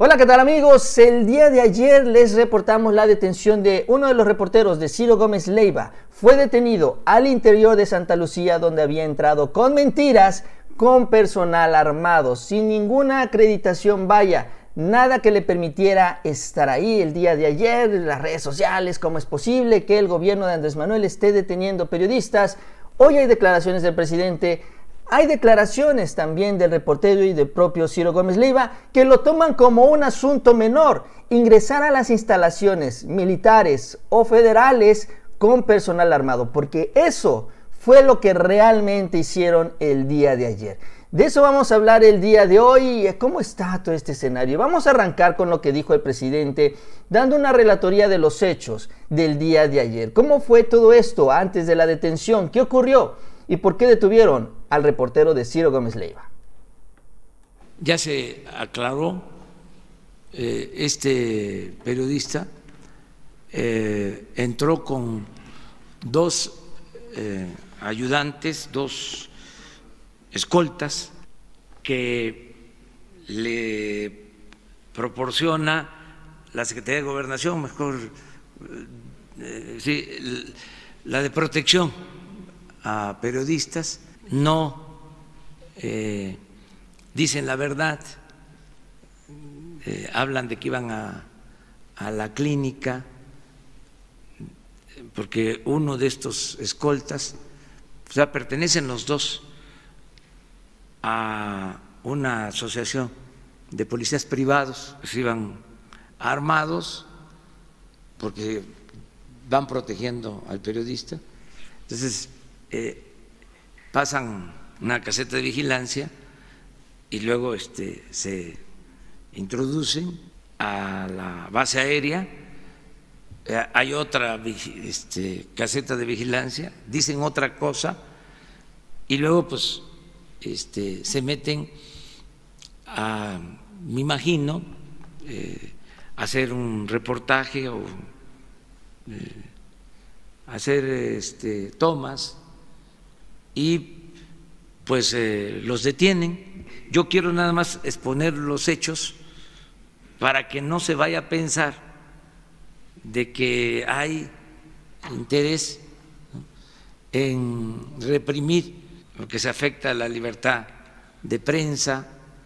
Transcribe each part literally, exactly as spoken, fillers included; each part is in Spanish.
Hola, ¿qué tal amigos? El día de ayer les reportamos la detención de uno de los reporteros de Ciro Gómez Leiva. Fue detenido al interior de Santa Lucía, donde había entrado con mentiras, con personal armado, sin ninguna acreditación, vaya, nada que le permitiera estar ahí el día de ayer. En las redes sociales, ¿cómo es posible que el gobierno de Andrés Manuel esté deteniendo periodistas? Hoy hay declaraciones del presidente. Hay declaraciones también del reportero y del propio Ciro Gómez Leiva que lo toman como un asunto menor, ingresar a las instalaciones militares o federales con personal armado, porque eso fue lo que realmente hicieron el día de ayer. De eso vamos a hablar el día de hoy. ¿Cómo está todo este escenario? Vamos a arrancar con lo que dijo el presidente, dando una relatoría de los hechos del día de ayer. ¿Cómo fue todo esto antes de la detención? ¿Qué ocurrió? ¿Y por qué detuvieron al reportero de Ciro Gómez Leiva? Ya se aclaró, eh, este periodista eh, entró con dos eh, ayudantes, dos escoltas que le proporciona la Secretaría de Gobernación, mejor, eh, sí, la de protección a periodistas. No eh, dicen la verdad, eh, hablan de que iban a, a la clínica, porque uno de estos escoltas, o sea, pertenecen los dos a una asociación de policías privados, que se iban armados porque van protegiendo al periodista. Entonces, eh, pasan una caseta de vigilancia y luego este, se introducen a la base aérea. Eh, hay otra este, caseta de vigilancia, dicen otra cosa y luego pues este, se meten a, me imagino, eh, hacer un reportaje o eh, hacer este, tomas y pues eh, los detienen. Yo quiero nada más exponer los hechos para que no se vaya a pensar de que hay interés, ¿no?, en reprimir, porque se afecta a la libertad de prensa.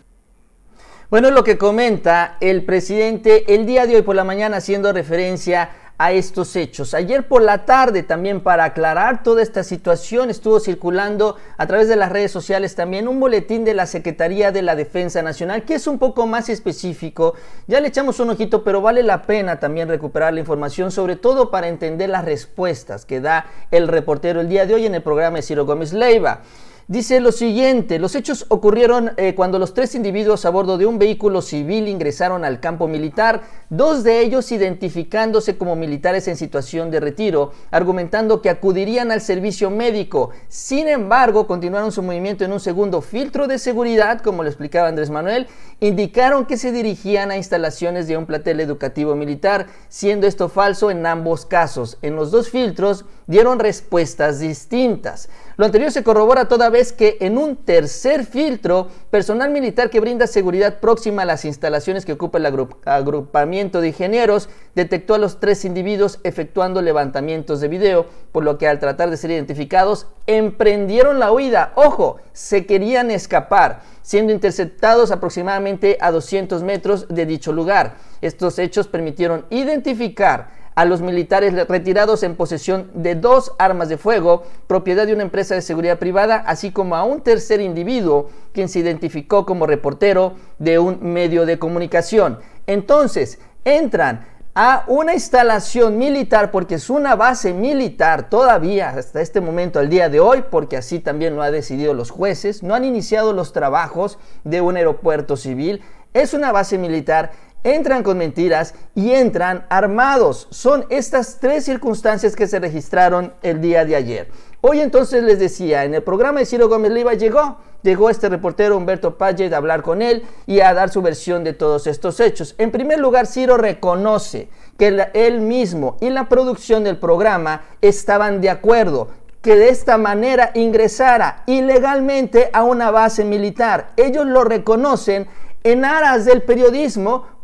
Bueno, es lo que comenta el presidente el día de hoy por la mañana, haciendo referencia a estos hechos. Ayer por la tarde también, para aclarar toda esta situación, estuvo circulando a través de las redes sociales también un boletín de la Secretaría de la Defensa Nacional, que es un poco más específico. Ya le echamos un ojito, pero vale la pena también recuperar la información, sobre todo para entender las respuestas que da el reportero el día de hoy en el programa de Ciro Gómez Leiva. Dice lo siguiente: los hechos ocurrieron eh, cuando los tres individuos a bordo de un vehículo civil ingresaron al campo militar, dos de ellos identificándose como militares en situación de retiro, argumentando que acudirían al servicio médico. Sin embargo, continuaron su movimiento en un segundo filtro de seguridad, como lo explicaba Andrés Manuel. Indicaron que se dirigían a instalaciones de un plantel educativo militar, siendo esto falso en ambos casos. En los dos filtros dieron respuestas distintas. Lo anterior se corrobora toda vez que en un tercer filtro, personal militar que brinda seguridad próxima a las instalaciones que ocupa el agrup agrupamiento de ingenieros detectó a los tres individuos efectuando levantamientos de video, por lo que al tratar de ser identificados, emprendieron la huida. Ojo, se querían escapar, siendo interceptados aproximadamente a doscientos metros de dicho lugar. Estos hechos permitieron identificar a los militares retirados en posesión de dos armas de fuego, propiedad de una empresa de seguridad privada, así como a un tercer individuo, quien se identificó como reportero de un medio de comunicación. Entonces, entran a una instalación militar, porque es una base militar todavía hasta este momento, al día de hoy, porque así también lo han decidido los jueces. No han iniciado los trabajos de un aeropuerto civil, es una base militar. Entran con mentiras y entran armados. Son estas tres circunstancias que se registraron el día de ayer. Hoy entonces les decía, en el programa de Ciro Gómez Leiva llegó, llegó este reportero Humberto Payet a hablar con él y a dar su versión de todos estos hechos. En primer lugar, Ciro reconoce que la, él mismo y la producción del programa estaban de acuerdo que de esta manera ingresara ilegalmente a una base militar. Ellos lo reconocen en aras del periodismo,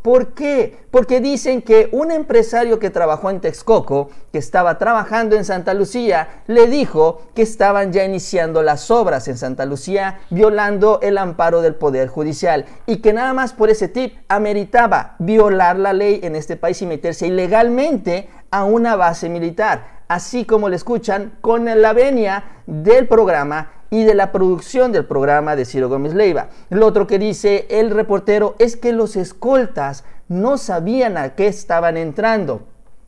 ¿Por qué? Porque dicen que un empresario que trabajó en Texcoco, que estaba trabajando en Santa Lucía, le dijo que estaban ya iniciando las obras en Santa Lucía, violando el amparo del Poder Judicial, y que nada más por ese tip ameritaba violar la ley en este país y meterse ilegalmente a una base militar, así como le escuchan, con la venia del programa y de la producción del programa de Ciro Gómez Leiva. Lo otro que dice el reportero es que los escoltas no sabían a qué estaban entrando.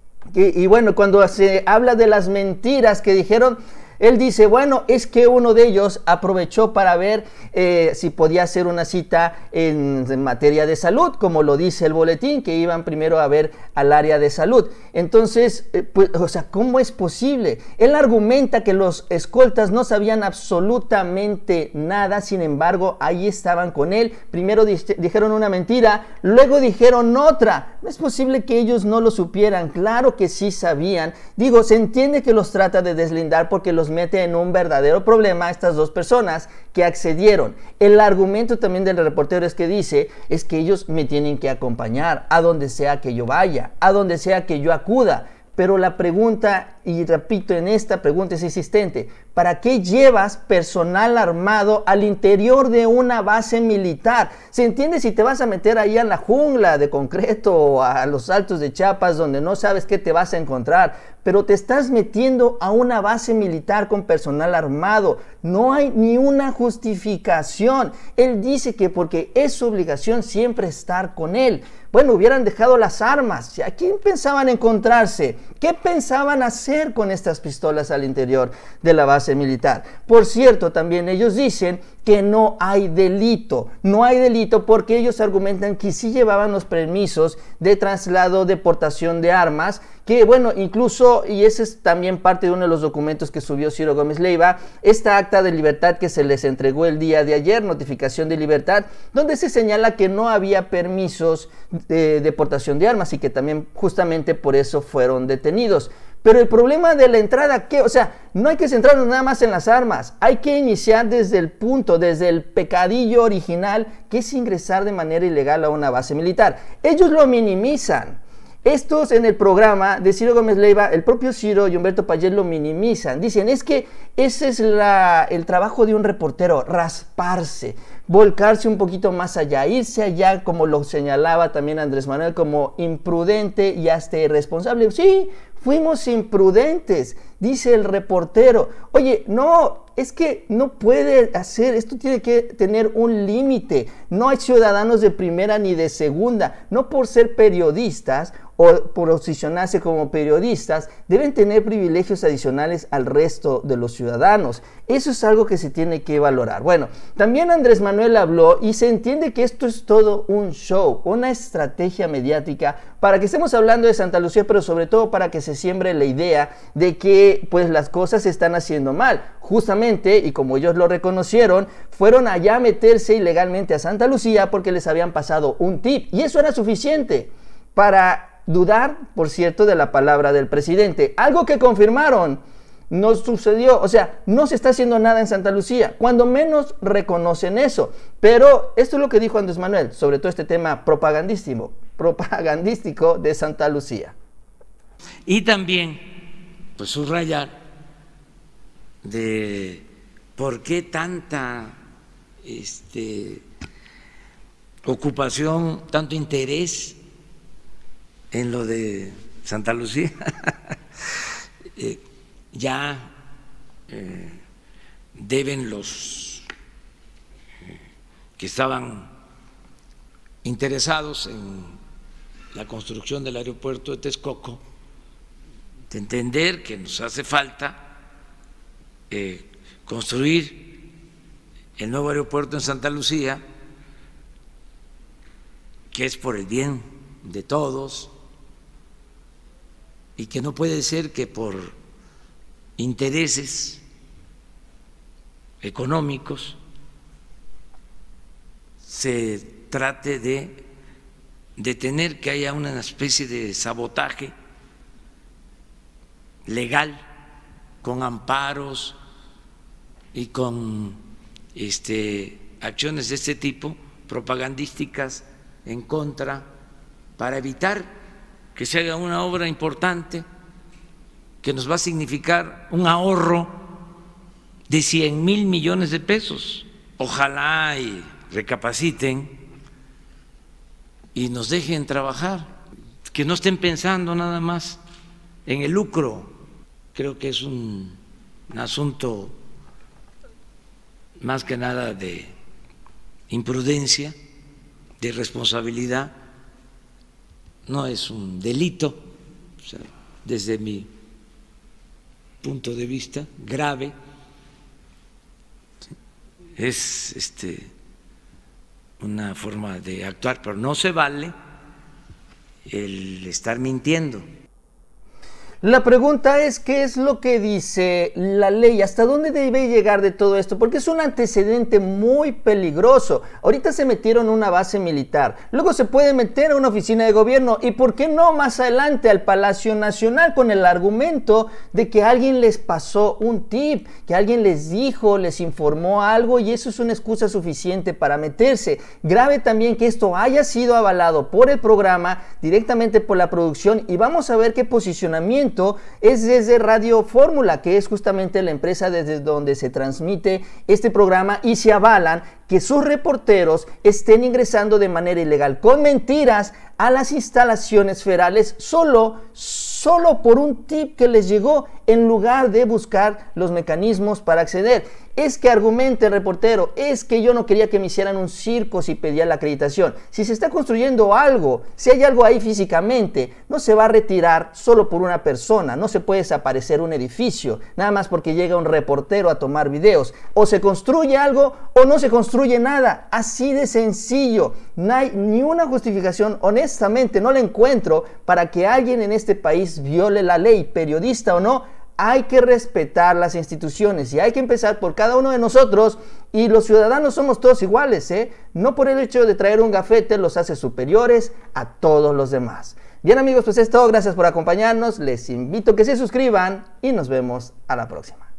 Y, y bueno, cuando se habla de las mentiras que dijeron, él dice, bueno, es que uno de ellos aprovechó para ver eh, si podía hacer una cita en, en materia de salud, como lo dice el boletín, que iban primero a ver al área de salud. Entonces, eh, pues, o sea, ¿cómo es posible? Él argumenta que los escoltas no sabían absolutamente nada, sin embargo, ahí estaban con él. Primero di dijeron una mentira, luego dijeron otra. No es posible que ellos no lo supieran, claro que sí sabían. Digo, se entiende que los trata de deslindar porque los mete en un verdadero problema a estas dos personas que accedieron. El argumento también del reportero es que dice, es que ellos me tienen que acompañar a donde sea que yo vaya, a donde sea que yo acuda. Pero la pregunta, y repito, en esta pregunta es insistente, ¿para qué llevas personal armado al interior de una base militar? ¿Se entiende si te vas a meter ahí en la jungla de concreto o a los altos de Chiapas donde no sabes qué te vas a encontrar? Pero te estás metiendo a una base militar con personal armado. No hay ni una justificación. Él dice que porque es su obligación siempre estar con él. Bueno, hubieran dejado las armas. ¿A quién pensaban encontrarse? ¿Qué pensaban hacer con estas pistolas al interior de la base militar? Por cierto, también ellos dicen que no hay delito. No hay delito porque ellos argumentan que sí llevaban los permisos de traslado, deportación de armas, que bueno, incluso, y ese es también parte de uno de los documentos que subió Ciro Gómez Leiva, esta acta de libertad que se les entregó el día de ayer, notificación de libertad, donde se señala que no había permisos de deportación de armas y que también justamente por eso fueron detenidos. Pero el problema de la entrada, ¿qué? O sea, no hay que centrarnos nada más en las armas, hay que iniciar desde el punto, desde el pecadillo original, que es ingresar de manera ilegal a una base militar. Ellos lo minimizan. Estos en el programa de Ciro Gómez Leiva, el propio Ciro y Humberto Payés lo minimizan. Dicen, es que ese es la, el trabajo de un reportero, rasparse, volcarse un poquito más allá, irse allá, como lo señalaba también Andrés Manuel, como imprudente y hasta irresponsable. Sí, fuimos imprudentes, dice el reportero. Oye, no, es que no puede hacer, esto tiene que tener un límite. No hay ciudadanos de primera ni de segunda, no por ser periodistas o por posicionarse como periodistas, deben tener privilegios adicionales al resto de los ciudadanos. Eso es algo que se tiene que valorar. Bueno, también Andrés Manuel habló y se entiende que esto es todo un show, una estrategia mediática para que estemos hablando de Santa Lucía, pero sobre todo para que se siembre la idea de que pues las cosas se están haciendo mal. Justamente, y como ellos lo reconocieron, fueron allá a meterse ilegalmente a Santa Lucía porque les habían pasado un tip y eso era suficiente para dudar, por cierto, de la palabra del presidente. Algo que confirmaron, no sucedió, o sea, no se está haciendo nada en Santa Lucía, cuando menos reconocen eso. Pero esto es lo que dijo Andrés Manuel sobre todo este tema propagandístico, propagandístico de Santa Lucía. Y también, pues subrayar de por qué tanta este, ocupación, tanto interés en lo de Santa Lucía. eh, ya eh, deben los eh, que estaban interesados en la construcción del aeropuerto de Texcoco de entender que nos hace falta eh, construir el nuevo aeropuerto en Santa Lucía, que es por el bien de todos, y que no puede ser que por intereses económicos se trate de detener que haya una especie de sabotaje legal con amparos y con este, acciones de este tipo propagandísticas en contra para evitar que se haga una obra importante que nos va a significar un ahorro de cien mil millones de pesos. Ojalá y recapaciten y nos dejen trabajar, que no estén pensando nada más en el lucro. Creo que es un, un asunto más que nada de imprudencia, de irresponsabilidad. No es un delito, o sea, desde mi punto de vista, grave. Es este, una forma de actuar, pero no se vale el estar mintiendo. La pregunta es, ¿qué es lo que dice la ley? ¿Hasta dónde debe llegar de todo esto? Porque es un antecedente muy peligroso. Ahorita se metieron a una base militar, luego se puede meter a una oficina de gobierno y ¿por qué no más adelante al Palacio Nacional con el argumento de que alguien les pasó un tip, que alguien les dijo, les informó algo y eso es una excusa suficiente para meterse? Grave también que esto haya sido avalado por el programa, directamente por la producción, y vamos a ver qué posicionamiento es desde Radio Fórmula, que es justamente la empresa desde donde se transmite este programa, y se avalan que sus reporteros estén ingresando de manera ilegal, con mentiras, a las instalaciones federales solo, solo por un tip que les llegó, en lugar de buscar los mecanismos para acceder. Es que argumente el reportero, es que yo no quería que me hicieran un circo si pedía la acreditación. Si se está construyendo algo, si hay algo ahí físicamente, no se va a retirar solo por una persona, no se puede desaparecer un edificio, nada más porque llega un reportero a tomar videos. O se construye algo o no se construye nada, así de sencillo. No hay ni una justificación, honestamente no la encuentro, para que alguien en este país viole la ley, periodista o no. Hay que respetar las instituciones y hay que empezar por cada uno de nosotros, y los ciudadanos somos todos iguales, ¿eh? No por el hecho de traer un gafete los hace superiores a todos los demás. Bien amigos, pues es todo, gracias por acompañarnos, les invito a que se suscriban y nos vemos a la próxima.